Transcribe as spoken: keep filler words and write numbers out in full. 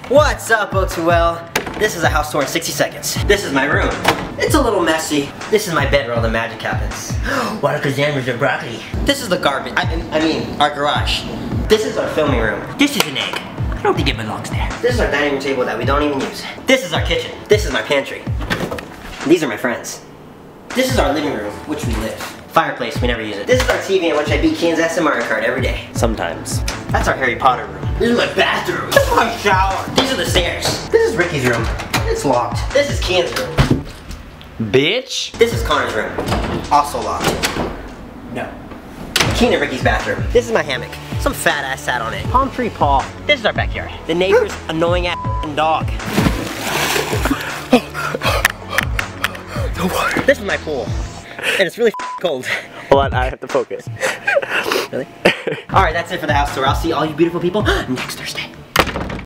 What's up, O two L? This is a house tour in sixty seconds. This is my room. It's a little messy. This is my bed where all the magic happens. What are cazamas or broccoli? This is the garbage. I, I mean, our garage. This is our filming room. This is an egg. I don't think it belongs there. This is our dining room table that we don't even use. This is our kitchen. This is my pantry. These are my friends. This is our living room, which we live. Fireplace, we never use it. This is our T V in which I beat Kean's ass in Mario Kart every day. Sometimes. That's our Harry Potter room. This is my bathroom. This is my shower. These are the stairs. This is Ricky's room. It's locked. This is Kean's room. Bitch. This is Connor's room. Also locked. No. Kean and Ricky's bathroom. This is my hammock. Some fat ass sat on it. Palm tree Paul. This is our backyard. The neighbor's annoying ass dog. No water. This is my pool. And it's really cold. Hold on, I have to focus. Really? Alright, that's it for the house tour. I'll see all you beautiful people next Thursday.